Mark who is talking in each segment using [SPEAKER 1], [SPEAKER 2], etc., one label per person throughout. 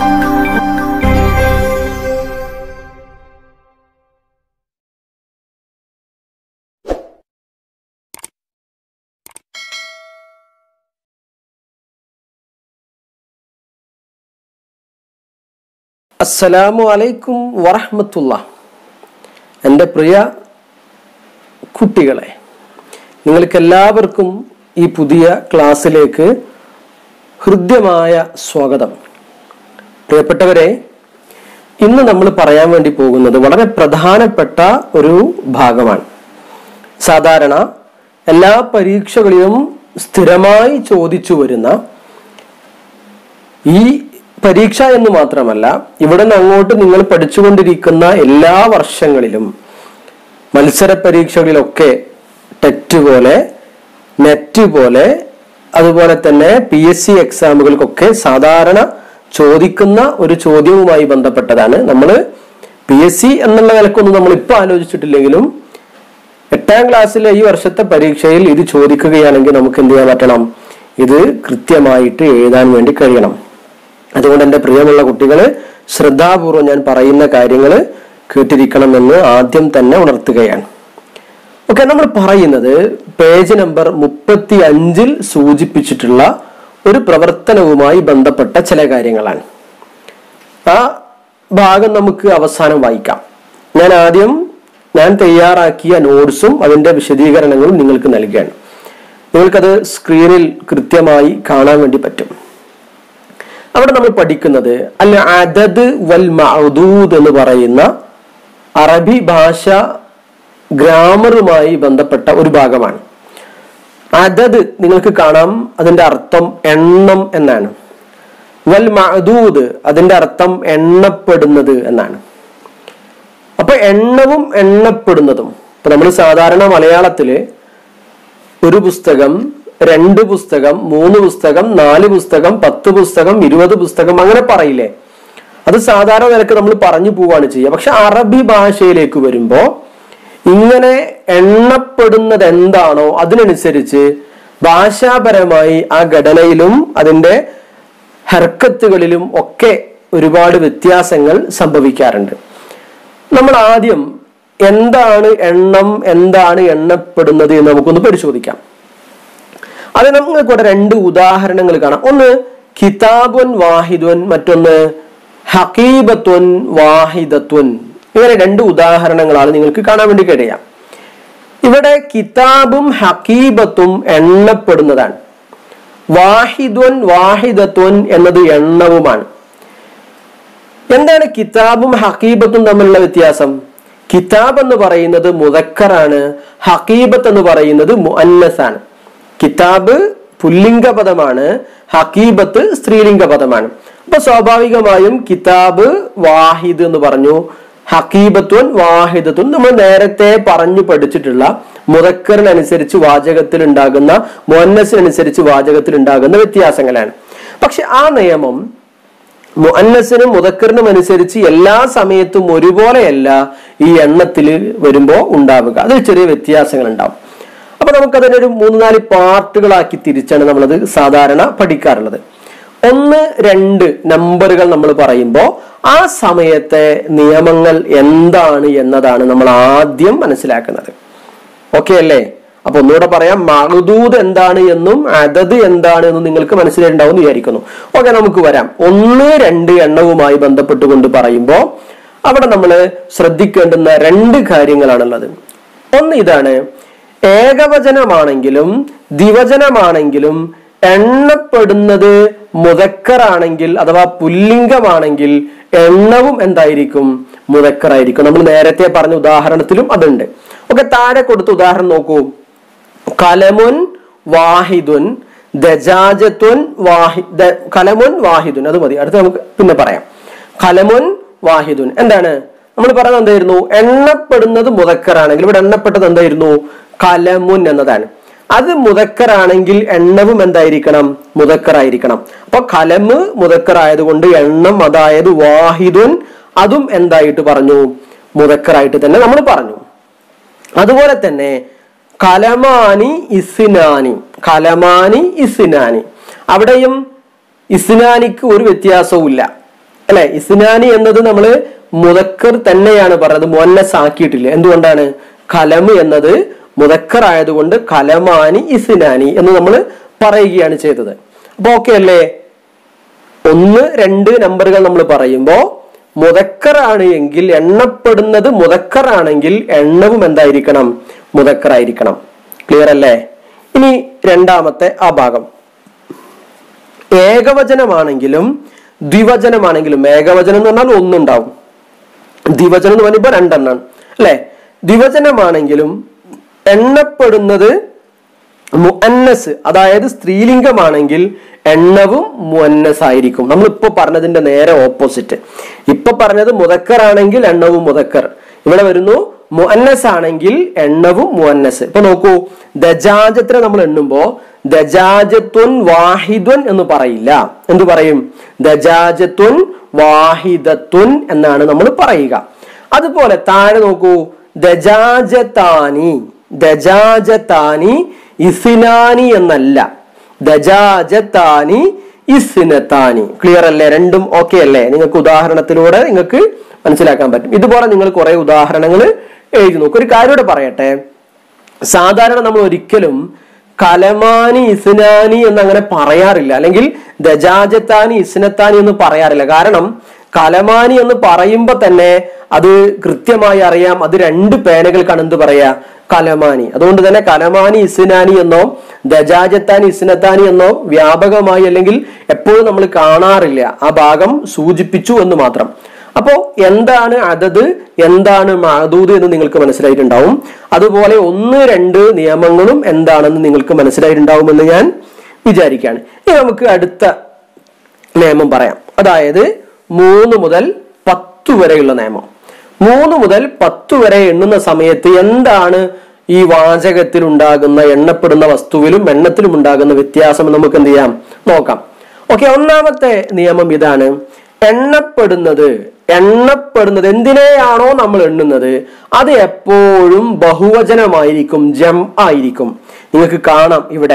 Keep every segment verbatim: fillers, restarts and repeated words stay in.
[SPEAKER 1] അസ്സലാമു അലൈക്കും വറഹ്മത്തുള്ളാഹി. എൻ്റെ പ്രിയ കുട്ടികളെ, നിങ്ങൾക്ക് എല്ലാവർക്കും ഈ പുതിയ ക്ലാസ്സിലേക്ക് ഹൃദ്യമായ സ്വാഗതം. പ്രിയപ്പെട്ടവരെ, ഇന്ന് നമ്മൾ പറയാൻ വേണ്ടി പോകുന്നത് വളരെ പ്രധാനപ്പെട്ട ഒരു ഭാഗമാണ്. സാധാരണ എല്ലാ പരീക്ഷകളിലും സ്ഥിരമായി ചോദിച്ചു വരുന്ന ഈ പരീക്ഷ എന്ന് മാത്രമല്ല, ഇവിടെ നിന്ന് അങ്ങോട്ട് നിങ്ങൾ പഠിച്ചുകൊണ്ടിരിക്കുന്ന എല്ലാ വർഷങ്ങളിലും മത്സര പരീക്ഷകളിലൊക്കെ ടെറ്റ് പോലെ, നെറ്റ് പോലെ, അതുപോലെ തന്നെ പി എസ് സി എക്സാമുകൾക്കൊക്കെ സാധാരണ ചോദിക്കുന്ന ഒരു ചോദ്യവുമായി ബന്ധപ്പെട്ടതാണ്. നമ്മൾ പി എസ് സി എന്നുള്ള നിലക്കൊന്നും നമ്മൾ ഇപ്പൊ ആലോചിച്ചിട്ടില്ലെങ്കിലും എട്ടാം ക്ലാസ്സിലെ ഈ വർഷത്തെ പരീക്ഷയിൽ ഇത് ചോദിക്കുകയാണെങ്കിൽ നമുക്ക് എന്ത് ചെയ്യാൻ പറ്റണം? ഇത് കൃത്യമായിട്ട് എഴുതാൻ വേണ്ടി കഴിയണം. അതുകൊണ്ട് എൻ്റെ പ്രിയമുള്ള കുട്ടികൾ, ശ്രദ്ധാപൂർവം ഞാൻ പറയുന്ന കാര്യങ്ങൾ കേട്ടിരിക്കണമെന്ന് ആദ്യം തന്നെ ഉണർത്തുകയാണ്. ഓക്കെ, നമ്മൾ പറയുന്നത് പേജ് നമ്പർ മുപ്പത്തി അഞ്ചിൽ സൂചിപ്പിച്ചിട്ടുള്ള ഒരു പ്രവർത്തനവുമായി ബന്ധപ്പെട്ട ചില കാര്യങ്ങളാണ്. ആ ഭാഗം നമുക്ക് അവസാനം വായിക്കാം. ഞാൻ ആദ്യം ഞാൻ തയ്യാറാക്കിയ നോട്ട്സും അതിൻ്റെ വിശദീകരണങ്ങളും നിങ്ങൾക്ക് നൽകുകയാണ്. നിങ്ങൾക്കത് സ്ക്രീനിൽ കൃത്യമായി കാണാൻ വേണ്ടി പറ്റും. അവിടെ നമ്മൾ പഠിക്കുന്നത് അൽ അദദ് വൽ മഅദൂദ് എന്ന് പറയുന്ന അറബി ഭാഷ ഗ്രാമറുമായി ബന്ധപ്പെട്ട ഒരു ഭാഗമാണ്. അദദ് നിങ്ങൾക്ക് കാണാം, അതിന്റെ അർത്ഥം എണ്ണം എന്നാണ്. വൽ മഅദൂദ് അതിന്റെ അർത്ഥം എണ്ണപ്പെടുന്നത് എന്നാണ്. അപ്പൊ എണ്ണവും എണ്ണപ്പെടുന്നതും, ഇപ്പൊ നമ്മൾ സാധാരണ മലയാളത്തില് ഒരു പുസ്തകം, രണ്ട് പുസ്തകം, മൂന്ന് പുസ്തകം, നാല് പുസ്തകം, പത്ത് പുസ്തകം, ഇരുപത് പുസ്തകം അങ്ങനെ പറയില്ലേ? അത് സാധാരണ നിലക്ക് നമ്മൾ പറഞ്ഞു പോവാണ് ചെയ്യുക. പക്ഷെ അറബി ഭാഷയിലേക്ക് വരുമ്പോ ഇങ്ങനെ എണ്ണപ്പെടുന്നത് എന്താണോ അതിനനുസരിച്ച് ഭാഷാപരമായി ആ ഘടനയിലും അതിൻ്റെ ഹർക്കത്തുകളിലും ഒക്കെ ഒരുപാട് വ്യത്യാസങ്ങൾ സംഭവിക്കാറുണ്ട്. നമ്മൾ ആദ്യം എന്താണ് എണ്ണം, എന്താണ് എണ്ണപ്പെടുന്നത് എന്ന് നമുക്കൊന്ന് പരിശോധിക്കാം. അത് നമുക്ക് ഇവിടെ രണ്ട് ഉദാഹരണങ്ങൾ കാണാം. ഒന്ന് കിതാബുൻ വാഹിദുൻ, മറ്റൊന്ന് ഹഖീബത്തുൻ വാഹിദത്തുൻ. ഇങ്ങനെ രണ്ട് ഉദാഹരണങ്ങളാണ് നിങ്ങൾക്ക് കാണാൻ വേണ്ടി കഴിയാം. ഇവിടെ കിതാബും ഹഖീബത്തും എണ്ണപ്പെടുന്നതാണ്. വാഹിദുൻ വാഹിദത്തുൻ എന്നത് എണ്ണവുമാണ്. എന്താണ് കിതാബും ഹഖീബത്തും തമ്മിലുള്ള വ്യത്യാസം? കിതാബ് എന്ന് പറയുന്നത് മുദക്കറാണ്, ഹഖീബത്ത് എന്ന് പറയുന്നത് മുഅന്നസാണ്. കിതാബ് പുല്ലിംഗ പദമാണ്, ഹഖീബത്ത് സ്ത്രീലിംഗ പദമാണ്. അപ്പൊ സ്വാഭാവികമായും കിതാബ് വാഹിദ് എന്ന് പറഞ്ഞു, ഹഖീബത്തുൻ വാഹിദത്തുൻ നമ്മൾ നേരത്തെ പറഞ്ഞു പഠിച്ചിട്ടുള്ള മുദക്കറിനനുസരിച്ച് വാചകത്തിൽ ഉണ്ടാകുന്ന, മുഅന്നസിനനുസരിച്ച് വാചകത്തിൽ ഉണ്ടാകുന്ന വ്യത്യാസങ്ങളാണ്. പക്ഷെ ആ നിയമം മുഅന്നസിനും മുദക്കറിനും അനുസരിച്ച് എല്ലാ സമയത്തും ഒരുപോലെയല്ല ഈ എണ്ണത്തിൽ വരുമ്പോ ഉണ്ടാവുക. അതിൽ ചെറിയ വ്യത്യാസങ്ങൾ ഉണ്ടാവും. അപ്പൊ നമുക്കതിനൊരു മൂന്ന് നാല് പാർട്ടുകളാക്കി തിരിച്ചാണ് നമ്മളത് സാധാരണ പഠിക്കാറുള്ളത്. ഒന്ന് രണ്ട് നമ്പറുകൾ നമ്മൾ പറയുമ്പോൾ ആ സമയത്തെ നിയമങ്ങൾ എന്താണ് എന്നതാണ് നമ്മൾ ആദ്യം മനസ്സിലാക്കുന്നത്. ഓക്കെ അല്ലേ? അപ്പൊ ഒന്നുകൂടെ പറയാം, മഅദൂദ് എന്താണ് എന്നും അദദ് എന്താണ് എന്നും നിങ്ങൾക്ക് മനസ്സിലായിട്ടുണ്ടാവും എന്ന് വിചാരിക്കുന്നു. ഓക്കെ, നമുക്ക് വരാം. ഒന്ന് രണ്ട് എണ്ണവുമായി ബന്ധപ്പെട്ടുകൊണ്ട് പറയുമ്പോൾ അവിടെ നമ്മൾ ശ്രദ്ധിക്കേണ്ടുന്ന രണ്ട് കാര്യങ്ങളാണുള്ളത്. ഒന്ന് ഇതാണ്, ഏകവചനമാണെങ്കിലും ദ്വിവചനമാണെങ്കിലും എണ്ണപ്പെടുന്നത് മുദക്കറാണെങ്കിൽ അഥവാ പുല്ലിംഗമാണെങ്കിൽ എണ്ണവും എന്തായിരിക്കും? മുദക്കറായിരിക്കും. നമ്മൾ നേരത്തെ പറഞ്ഞ ഉദാഹരണത്തിലും അതുണ്ട്. ഓക്കെ, താഴെ കൊടുത്ത ഉദാഹരണം നോക്കൂ. കലമുൻ വാഹിദുൻ ദജാജത്തുൻ വാഹി കലമുൻ വാഹിദുൻ. അത് മതി, അടുത്ത് നമുക്ക് പിന്നെ പറയാം. കലമുൻ വാഹിദുൻ എന്താണ്? നമ്മൾ പറയുന്നത് എന്തായിരുന്നു? എണ്ണപ്പെടുന്നത് മുദക്കറാണെങ്കിൽ ഇവിടെ എണ്ണപ്പെട്ടത് എന്തായിരുന്നു? കലമുൻ എന്നതാണ്. അത് മുദക്കറാണെങ്കിൽ എണ്ണവും എന്തായിരിക്കണം? മുദക്കറായിരിക്കണം. അപ്പൊ കലമ് മുദക്കറായതുകൊണ്ട് എണ്ണം, അതായത് വാഹിദുൻ, അതും എന്തായിട്ട് പറഞ്ഞു? മുദക്കറായിട്ട് തന്നെ നമ്മൾ പറഞ്ഞു. അതുപോലെ തന്നെ കലമാനി ഇസ്നാനി, കലമാനി ഇസ്നാനി, അവിടെയും ഇസ്നാനിക്ക് ഒരു വ്യത്യാസവും ഇല്ല. അല്ലെ? ഇസ്നാനി എന്നത് നമ്മൾ മുദക്കർ തന്നെയാണ് പറഞ്ഞത്, മുഅന്നസ് ആക്കിയിട്ടില്ല. എന്തുകൊണ്ടാണ്? കലമ് എന്നത് മുദക്കർ ആയതുകൊണ്ട് കലമാനി ഇസ്നാനി എന്ന് നമ്മൾ പറയുകയാണ് ചെയ്തത്. അപ്പൊ ഓക്കെ അല്ലേ? ഒന്ന് രണ്ട് നമ്പറുകൾ നമ്മൾ പറയുമ്പോ മുദക്കർ ആണ് എങ്കിൽ, എണ്ണപ്പെടുന്നത് മുദക്കർ ആണെങ്കിൽ എണ്ണവും എന്തായിരിക്കണം? മുദക്കർ ആയിരിക്കണം. ക്ലിയർ അല്ലേ? ഇനി രണ്ടാമത്തെ ആ ഭാഗം, ഏകവചനമാണെങ്കിലും ദ്വിവചനമാണെങ്കിലും, ഏകവചനം എന്ന് പറഞ്ഞാൽ ഒന്നുണ്ടാവും, ദ്വിവചനം എന്ന് പറയുമ്പോൾ രണ്ടെണ്ണാണ് അല്ലെ? ദ്വിവചനമാണെങ്കിലും എണ്ണപ്പെടുന്നത് മുഅന്നസ്, അതായത് സ്ത്രീലിംഗമാണെങ്കിൽ എണ്ണവും മുഅന്നസ് ആയിരിക്കും. നമ്മളിപ്പോ പറഞ്ഞതിന്റെ നേരെ ഓപ്പോസിറ്റ്. ഇപ്പൊ പറഞ്ഞത് മുദക്കർ ആണെങ്കിൽ എണ്ണവും മുദക്കർ, ഇവിടെ വരുന്നു മുഅന്നസ് ആണെങ്കിൽ എണ്ണവും മുഅന്നസ്. ഇപ്പൊ നോക്കൂ, ദജാജത്തിനെ നമ്മൾ എണ്ണുമ്പോ ദജാജത്തുൻ വാഹിദുൻ എന്ന് പറയില്ല. എന്തു പറയും? ദജാജത്തുൻ വാഹിദത്തുൻ എന്നാണ് നമ്മൾ പറയുക. അതുപോലെ താഴെ നോക്കൂ, ദജാജതാനി, ദജാജതാനി ഇസ്നാനി എന്നല്ല, ദജാജതാനി ഇസ്നതാനി. ക്ലിയർ അല്ലേ? രണ്ടും ഓക്കെ അല്ലേ? നിങ്ങൾക്ക് ഉദാഹരണത്തിലൂടെ നിങ്ങൾക്ക് മനസ്സിലാക്കാൻ പറ്റും. ഇതുപോലെ നിങ്ങൾ കുറെ ഉദാഹരണങ്ങൾ എഴുതി നോക്കും. ഒരു കാര്യം കൂടെ പറയട്ടെ, സാധാരണ നമ്മൾ ഒരിക്കലും കലമാനി ഇസ്നാനി എന്ന് അങ്ങനെ പറയാറില്ല, അല്ലെങ്കിൽ ദജാജത്താനി ഇസ്നത്താനി എന്ന് പറയാറില്ല. കാരണം കലമാനി എന്ന് പറയുമ്പോ തന്നെ അത് കൃത്യമായി അറിയാം, അത് രണ്ട് പേനകൾക്കാണ് എന്ത് പറയാ? കലമാനി. അതുകൊണ്ട് തന്നെ കലമാനി ഇസ്നാനി എന്നോ ദജാജത്താനി ഇസ്നത്താനി എന്നോ വ്യാപകമായി അല്ലെങ്കിൽ എപ്പോഴും നമ്മൾ കാണാറില്ല. ആ ഭാഗം സൂചിപ്പിച്ചു എന്ന് മാത്രം. അപ്പോ എന്താണ് അതത്, എന്താണ് മഅദൂദ് എന്ന് നിങ്ങൾക്ക് മനസ്സിലായിട്ടുണ്ടാവും. അതുപോലെ ഒന്ന് രണ്ട് നിയമങ്ങളും എന്താണെന്ന് നിങ്ങൾക്ക് മനസ്സിലായിട്ടുണ്ടാവുമെന്ന് ഞാൻ വിചാരിക്കുകയാണ്. ഇനി നമുക്ക് അടുത്ത നിയമം പറയാം. അതായത് മൂന്ന് മുതൽ പത്ത് വരെയുള്ള നിയമം. മൂന്ന് മുതൽ പത്ത് വരെ എണ്ണുന്ന സമയത്ത് എന്താണ് ഈ വാചകത്തിൽ ഉണ്ടാകുന്ന, എണ്ണപ്പെടുന്ന വസ്തുവിലും എണ്ണത്തിലും ഉണ്ടാകുന്ന വ്യത്യാസം നമുക്ക് എന്ത് ചെയ്യാം? നോക്കാം. ഓക്കെ, ഒന്നാമത്തെ നിയമം ഇതാണ്. എണ്ണപ്പെടുന്നത് എണ്ണപ്പെടുന്നത് എന്തിനെയാണോ നമ്മൾ എണ്ണുന്നത് അത് എപ്പോഴും ബഹുവചനമായിരിക്കും, ജം ആയിരിക്കും. നിങ്ങൾക്ക് കാണാം ഇവിടെ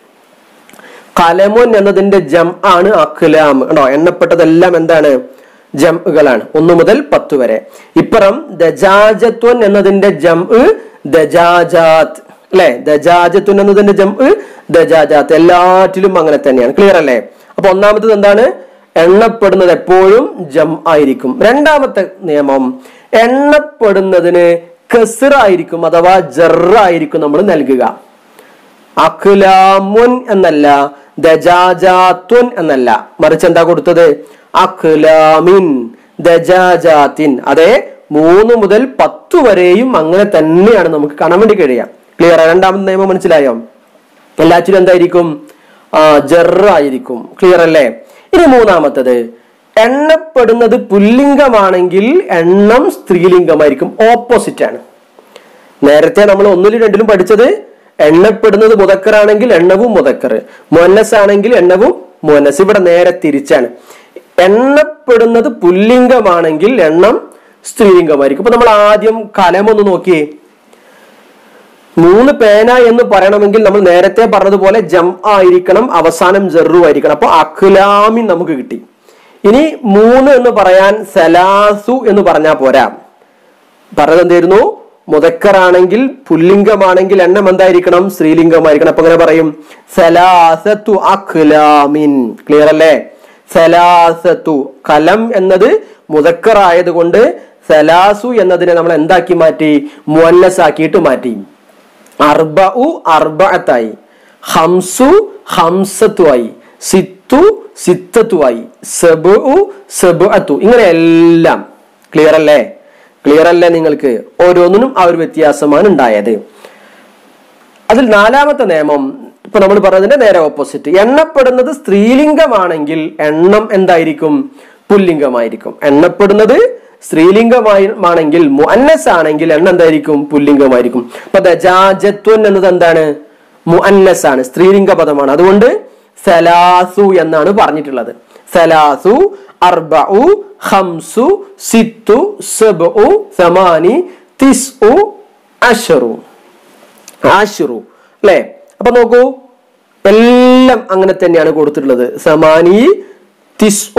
[SPEAKER 1] കലമുൻ എന്നതിന്റെ ജം ആണ് അഖ്ലാം. കണ്ടോ? എണ്ണപ്പെട്ടതെല്ലാം എന്താണ്? ജംകളാണ്, ഒന്ന് മുതൽ പത്ത് വരെ. ഇപ്പുറം ദജാജത്വൻ എന്നതിന്റെ ജം ദജാജാത്ത് അല്ലെ? ദജാജത്വൻ എന്നതിന്റെ ജം ദജാജാത്ത്. എല്ലാറ്റിലും അങ്ങനെ തന്നെയാണ്. ക്ലിയർ അല്ലേ? അപ്പൊ ഒന്നാമത്തത് എന്താണ്? എണ്ണപ്പെടുന്നത് എപ്പോഴും ജം ആയിരിക്കും. രണ്ടാമത്തെ നിയമം, എണ്ണപ്പെടുന്നതിന് കസ്റായിരിക്കും അഥവാ ജറായിരിക്കും നമ്മൾ നൽകുക. അഖ്ലാമുൻ എന്നല്ല, ദജാജാത്തുൻ എന്നല്ല, മറിച്ച് എന്താ കൊടുത്തത്? അഖ്ലാമിൻ ദജാജാത്തിൻ. അതെ, മൂന്ന് മുതൽ പത്ത് വരെയും അങ്ങനെ തന്നെയാണ് നമുക്ക് കാണാൻ വേണ്ടി കഴിയാം. ക്ലിയർ? രണ്ടാമത്തെ നിയമം മനസ്സിലായോ? എല്ലാറ്റിലും എന്തായിരിക്കും? ആ ജറായിരിക്കും. ക്ലിയർ അല്ലേ? ഇനി മൂന്നാമത്തത്, എണ്ണപ്പെടുന്നത് പുല്ലിംഗമാണെങ്കിൽ എണ്ണം സ്ത്രീലിംഗമായിരിക്കും. ഓപ്പോസിറ്റ് ആണ്. നേരത്തെ നമ്മൾ ഒന്നിലും രണ്ടിലും പഠിച്ചത് എണ്ണപ്പെടുന്നത് മുദക്കറാണെങ്കിൽ എണ്ണവും മുദക്കർ, മുഅന്നസ് ആണെങ്കിൽ എണ്ണവും മുഅന്നസ്. ഇവിടെ നേരെ തിരിച്ചാണ്. എണ്ണപ്പെടുന്നത് പുല്ലിംഗമാണെങ്കിൽ എണ്ണം സ്ത്രീലിംഗമായിരിക്കും. അപ്പൊ നമ്മൾ ആദ്യം കലമൊന്ന് നോക്കിയേ. മൂന്ന് പേന എന്ന് പറയണമെങ്കിൽ നമ്മൾ നേരത്തെ പറഞ്ഞതുപോലെ ജം ആയിരിക്കണം, അവസാനം ജറു ആയിരിക്കണം. അപ്പൊ അഖ്ലാമിൻ നമുക്ക് കിട്ടി. ഇനി മൂന്ന് എന്ന് പറയാൻ സലാസു എന്ന് പറഞ്ഞാൽ പോരാ. പറഞ്ഞത് എന്തായിരുന്നു? മുദക്കറാണെങ്കിൽ പുല്ലിംഗമാണെങ്കിൽ എണ്ണം എന്തായിരിക്കണം? സ്ത്രീലിംഗമായിരിക്കണം. അപ്പൊ അങ്ങനെ പറയും സലാസത്തു അഖ്ലാമിൻ. ക്ലിയർ അല്ലേ? സലാസത്തു. കലം എന്നത് മുദക്കർ ആയതുകൊണ്ട് സലാസു എന്നതിനെ നമ്മൾ എന്താക്കി മാറ്റി? മുഅന്നസ് ആക്കിയിട്ട് മാറ്റി. അർബഉ അർബഅത്തായി, ഹംസു ഹംസത്തു ആയി, സിത്തു സിത്തത്തു ആയി, സബ്ഉ സബ്അത്തു. ഇങ്ങനെ എല്ലാം. ക്ലിയർ അല്ലേ? ക്ലിയർ അല്ലേ നിങ്ങൾക്ക്? ഓരോന്നിനും ആ ഒരു വ്യത്യാസമാണ് ഉണ്ടായത്. അതിൽ നാലാമത്തെ നിയമം ഇപ്പൊ നമ്മൾ പറഞ്ഞതിന്റെ നേരെ ഓപ്പോസിറ്റ്. എണ്ണപ്പെടുന്നത് സ്ത്രീലിംഗമാണെങ്കിൽ എണ്ണം എന്തായിരിക്കും? പുല്ലിംഗമായിരിക്കും. എണ്ണപ്പെടുന്നത് സ്ത്രീലിംഗമാണെങ്കിൽ മുഅന്നസ് ആണെങ്കിൽ എണ്ണം എന്തായിരിക്കും? പുല്ലിംഗമായിരിക്കും. അപ്പൊ ദജാജത്വൻ എന്നത് എന്താണ്? മുഅന്നസ് ആണ്, സ്ത്രീലിംഗ പദമാണ്. അതുകൊണ്ട് സലാസു എന്നാണ് പറഞ്ഞിട്ടുള്ളത്. സലാസു, അർബഉ, ഖംസു, സിത്തു, സബ്ഉ, സമാനി, തിസ്ഉ, അശ്റു. അശ്റു അല്ലേ? അപ്പൊ നോക്കൂ, എല്ലാം അങ്ങനെ തന്നെയാണ് കൊടുത്തിട്ടുള്ളത്. സമാനി, തിസ്ഉ,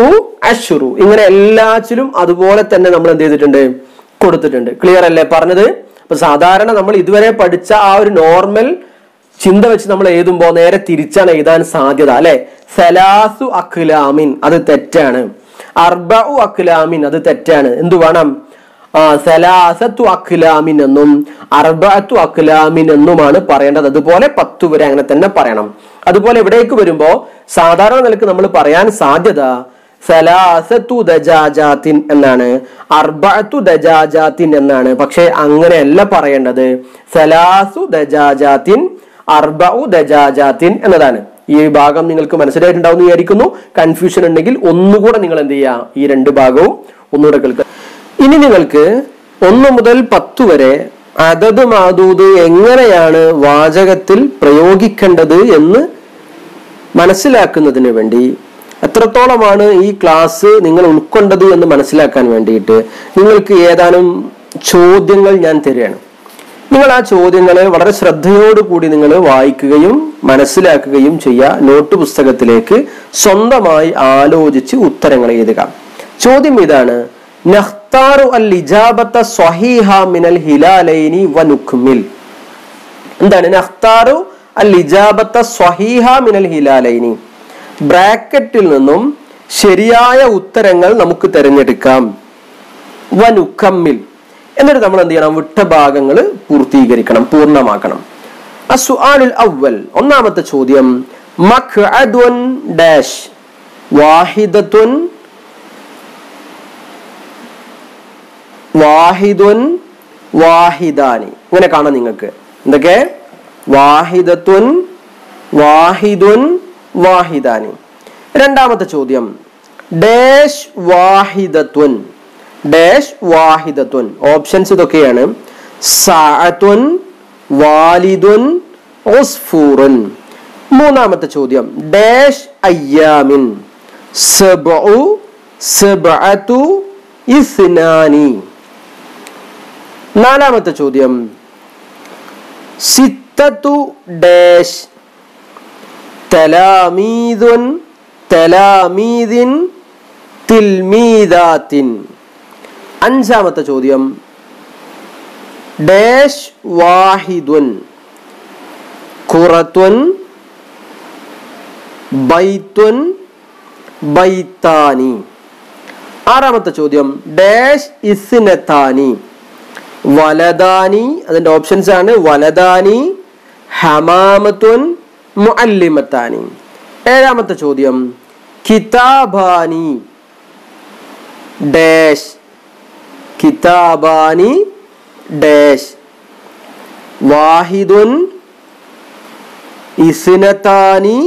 [SPEAKER 1] അശ്റു. ഇങ്ങനെ എല്ലാറ്റിലും അതുപോലെ തന്നെ നമ്മൾ എന്ത് ചെയ്തിട്ടുണ്ട്, കൊടുത്തിട്ടുണ്ട്. ക്ലിയർ അല്ലേ പറഞ്ഞത്? അപ്പൊ സാധാരണ നമ്മൾ ഇതുവരെ പഠിച്ച ആ ഒരു നോർമൽ ചിന്ത വെച്ച് നമ്മൾ എഴുതുമ്പോൾ നേരെ തിരിച്ചാണ് എഴുതാൻ സാധ്യത അല്ലെ. സലാസു അഖ്ലാമിൻ അത് തെറ്റാണ്. അർബഉ അഖ്ലാമിൻ അത് തെറ്റാണ്. എന്തു വേണം? ആ സലാസത്തു അഖ്ലാമിൻ എന്നും അർബഅത്തു അഖ്ലാമിൻ എന്നുമാണ് പറയേണ്ടത്. അതുപോലെ പത്തു വരെ അങ്ങനെ തന്നെ പറയണം. അതുപോലെ എവിടേക്ക് വരുമ്പോ സാധാരണ നിലക്ക് നമ്മൾ പറയാൻ സാധ്യത സലാസത്തു ദജാജാത്തിൻ എന്നാണ്, അർബഅത്തു ദജാജാത്തിൻ എന്നാണ്. പക്ഷെ അങ്ങനെയല്ല പറയേണ്ടത്. സലാസു ദജാജാത്തിൻ അർബഉ ദജാജാത്തിൻ എന്നതാണ്. ഈ ഭാഗം നിങ്ങൾക്ക് മനസ്സിലായിട്ടുണ്ടാവും എന്ന് വിചാരിക്കുന്നു. കൺഫ്യൂഷൻ ഉണ്ടെങ്കിൽ ഒന്നുകൂടെ നിങ്ങൾ എന്ത് ചെയ്യുക, ഈ രണ്ട് ഭാഗവും ഒന്നുകൂടെ കേൾക്കുക. ഇനി നിങ്ങൾക്ക് ഒന്ന് മുതൽ പത്ത് വരെ അദദ് മഅദൂദ് എങ്ങനെയാണ് വാചകത്തിൽ പ്രയോഗിക്കേണ്ടത് എന്ന് മനസ്സിലാക്കുന്നതിന് വേണ്ടി, എത്രത്തോളമാണ് ഈ ക്ലാസ് നിങ്ങൾ ഉൾക്കൊണ്ടത് എന്ന് മനസ്സിലാക്കാൻ വേണ്ടിയിട്ട് നിങ്ങൾക്ക് ഏതാനും ചോദ്യങ്ങൾ ഞാൻ തരികയാണ്. നിങ്ങൾ ആ ചോദ്യങ്ങളെ വളരെ ശ്രദ്ധയോടുകൂടി നിങ്ങൾ വായിക്കുകയും മനസ്സിലാക്കുകയും ചെയ്യുക. നോട്ട് പുസ്തകത്തിലേക്ക് സ്വന്തമായി ആലോചിച്ച് ഉത്തരങ്ങൾ എഴുതുക. ചോദ്യം ഇതാണ്: നഖ്താറു അൽ ഇജാബത സ്വഹീഹ മിനൽ ഹിലാലൈനി വനുക്മിൽ. എന്താണ് നഖ്താറു അൽ ഇജാബത സ്വഹീഹ മിനൽ ഹിലാലൈനി? ബ്രാക്കറ്റിൽ നിന്നും ശരിയായ ഉത്തരങ്ങൾ നമുക്ക് തിരഞ്ഞെടുക്കാം. വനുക്കമ്മിൽ എന്നിട്ട് നമ്മൾ എന്ത് ചെയ്യണം? വിട്ട ഭാഗങ്ങൾ പൂർത്തീകരിക്കണം, പൂർണ്ണമാക്കണം. അസ്സുആലുൽ അവ്വൽ ഒന്നാമത്തെ ചോദ്യം: മഖ്അദുൻ ഡാഷ് വാഹിദത്തുൻ വാഹിദുൻ വാഹിദാനി. ഇങ്ങനെ കാണാം നിങ്ങൾക്ക്. എന്തൊക്കെ? വാഹിദത്തുൻ വാഹിദുൻ വാഹിദാനി. രണ്ടാമത്തെ ചോദ്യം: ഡാഷ് വാഹിദത്തുൻ ഡാഷ് വാഹിദത്തുൻ. ഓപ്ഷൻസ് ഇതൊക്കെയാണ്: സഅത്തുൻ വാലിദുൻ ഉസ്ഫൂറുൻ. മൂന്നാമത്തെ ചോദ്യം: ഡാഷ് അയ്യാമിൻ സബ്ഉ സബ്അതു ഇസ്നാനി. നാലാമത്തെ ചോദ്യം: സിത്തത്തു ഡാഷ് തലാമീദുൻ തലാമീദിൻ തിൽമീദാത്തിൻ. അഞ്ചാമത്തെ ചോദ്യം: ഡാഷ് വാഹിദുൻ ഖുറത്തുൻ ബൈത്തുൻ ബൈത്താനി. ആറാമത്തെ ചോദ്യം: ഡാഷ് ഇസ്നതാനി വലദാനി. അതിന്റെ ഓപ്ഷൻസ് ആണ് വലദാനി ഹമാമത്തുൻ മുഅല്ലിമത്താനി. ഏഴാമത്തെ ചോദ്യം: കിതാബാനി ഡാഷ് കിതാബാനി ഡാഷ് വാഹിദുൻ ഇസ്നതാനി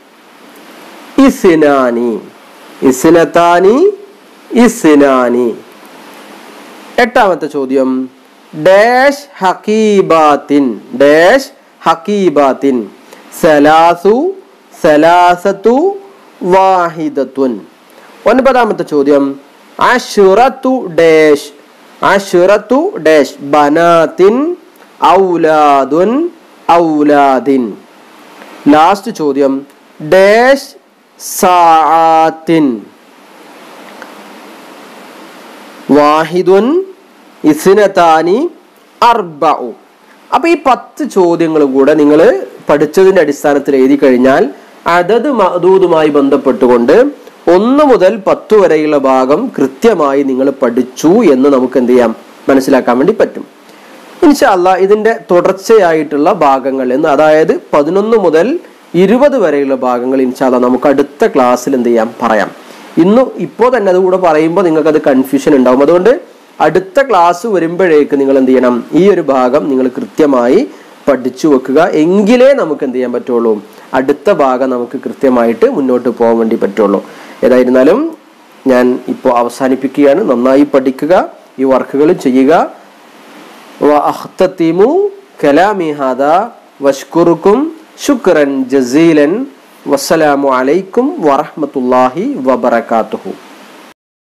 [SPEAKER 1] ഇസ്നാനി ഇസ്നതാനി ഇസ്നാനി. എട്ടാമത്തെ ചോദ്യം: ഡാഷ് ഹഖീബാത്തിൻ ഡാഷ് ഹഖീബാത്തിൻ സലാസു സലാസത്തു വാഹിദത്തുൻ. ഒൻപതാമത്തെ ചോദ്യം: അശ്റത്തു ഡാഷ് അശ്റത്തു ഡാഷ് ബനാത്തിൻ ഔലാദുൻ ഔലാദിൻ. ലാസ്റ്റ് ചോദ്യം: ഡാഷ് സആത്തിൻ വാഹിദുൻ ഇസ്നതാനി അർബഉ. അപ്പൊ ഈ പത്ത് ചോദ്യങ്ങൾ കൂടെ നിങ്ങൾ പഠിച്ചതിന്റെ അടിസ്ഥാനത്തിൽ എഴുതി കഴിഞ്ഞാൽ അദദ് മഅദൂദുമായി ബന്ധപ്പെട്ടുകൊണ്ട് ഒന്ന് മുതൽ പത്ത് വരെയുള്ള ഭാഗം കൃത്യമായി നിങ്ങൾ പഠിച്ചു എന്ന് നമുക്ക് എന്ത് ചെയ്യാം, മനസ്സിലാക്കാൻ വേണ്ടി പറ്റും. ഇൻഷാ അല്ലാഹ് ഇതിന്റെ തുടർച്ചയായിട്ടുള്ള ഭാഗങ്ങൾ എന്ന് അതായത് പതിനൊന്ന് മുതൽ ഇരുപത് വരെയുള്ള ഭാഗങ്ങൾ ഇൻഷാ അല്ലാഹ് നമുക്ക് അടുത്ത ക്ലാസ്സിൽ എന്ത് ചെയ്യാം, പറയാം. ഇന്ന് ഇപ്പോൾ തന്നെ അതുകൂടെ പറയുമ്പോൾ നിങ്ങൾക്ക് അത് കൺഫ്യൂഷൻ ഉണ്ടാവും. അതുകൊണ്ട് അടുത്ത ക്ലാസ് വരുമ്പോഴേക്ക് നിങ്ങൾ എന്ത് ചെയ്യണം, ഈ ഒരു ഭാഗം നിങ്ങൾ കൃത്യമായി പഠിച്ചു വെക്കുക. എങ്കിലേ നമുക്ക് എന്ത് ചെയ്യാൻ പറ്റുള്ളൂ, അടുത്ത ഭാഗം നമുക്ക് കൃത്യമായിട്ട് മുന്നോട്ട് പോകാൻ വേണ്ടി പറ്റുള്ളൂ. ഏതായിരുന്നാലും ഞാൻ ഇപ്പോൾ അവസാനിപ്പിക്കുകയാണ്. നന്നായി പഠിക്കുക, ഈ വർക്കുകൾ ചെയ്യുക. വഅഖ്തതിമു കലാമി ഹാദാ വഷ്കുറുക്കും ശുക്രൻ ജസീലൻ. വസ്സലാമു അലൈക്കും വറഹ്മത്തുള്ളാഹി വബറകാതുഹു.